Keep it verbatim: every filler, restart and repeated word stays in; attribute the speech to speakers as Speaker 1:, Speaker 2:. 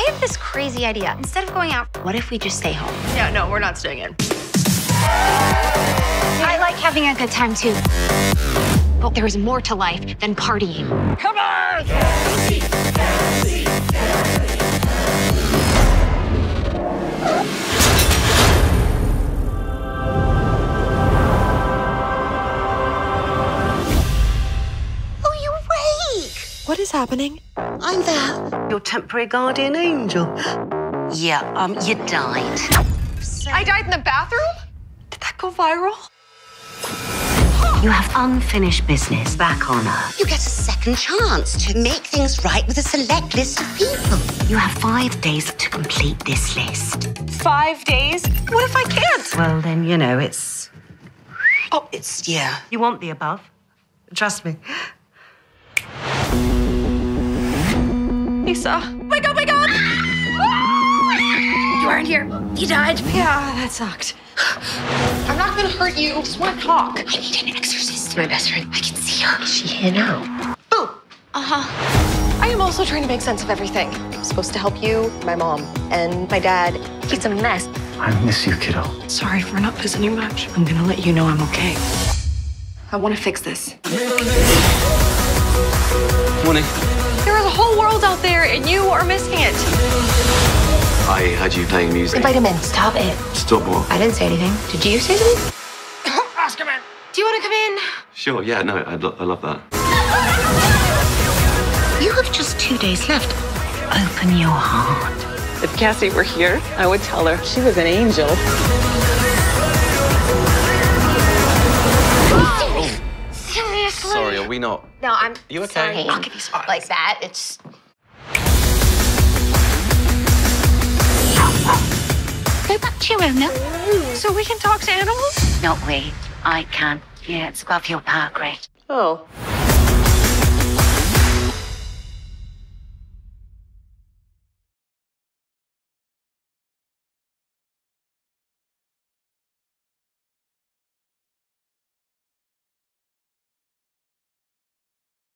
Speaker 1: have this crazy idea. Instead of going out, what if we just stay home?
Speaker 2: Yeah, no, we're not staying in.
Speaker 1: I like having a good time, too. But there is more to life than partying.
Speaker 2: Come on!
Speaker 3: Oh, you're awake!
Speaker 2: What is happening?
Speaker 3: I'm there. Your temporary guardian angel. Yeah, um, you died.
Speaker 2: I died in the bathroom? Did that go viral?
Speaker 3: You have unfinished business back on Earth. You get a second chance to make things right with a select list of people. You have five days to complete this list.
Speaker 2: Five days? What if I can't?
Speaker 3: Well, then, you know, it's... Oh, it's, yeah. You want the above. Trust me.
Speaker 2: Lisa. Wake up, wake up!
Speaker 1: You weren't here. You died.
Speaker 2: Yeah, that sucked. I'm not gonna hurt you. I just want to talk.
Speaker 1: I need an exorcist. My best friend. I can see her. Is she here now?
Speaker 2: Oh.
Speaker 1: Uh-huh.
Speaker 2: I am also trying to make sense of everything. I'm supposed to help you, my mom, and my dad. It's a mess.
Speaker 4: I miss you, kiddo.
Speaker 2: Sorry for not pissing you much. I'm gonna let you know I'm okay. I want to fix this.
Speaker 4: Morning.
Speaker 2: There is a whole world out there, and you are missing it.
Speaker 4: I heard you playing music.
Speaker 2: Invite him in.
Speaker 1: Stop it.
Speaker 4: Stop what?
Speaker 1: I didn't say anything. Did you say something?
Speaker 2: Ask him in.
Speaker 1: Do you want to come in?
Speaker 4: Sure, yeah, no, I, lo I love that.
Speaker 3: You have just two days left. Open your heart.
Speaker 5: If Cassie were here, I would tell her she was an angel.
Speaker 1: Seriously?
Speaker 4: Sorry, are we not?
Speaker 1: No, I'm
Speaker 4: You okay?
Speaker 1: sorry.
Speaker 4: I'll
Speaker 2: give you some
Speaker 1: Like that, it's...
Speaker 3: Go back to your own now.
Speaker 2: So we can talk to animals?
Speaker 3: Not we. I can. Yeah, it's above your power grade.
Speaker 5: Oh.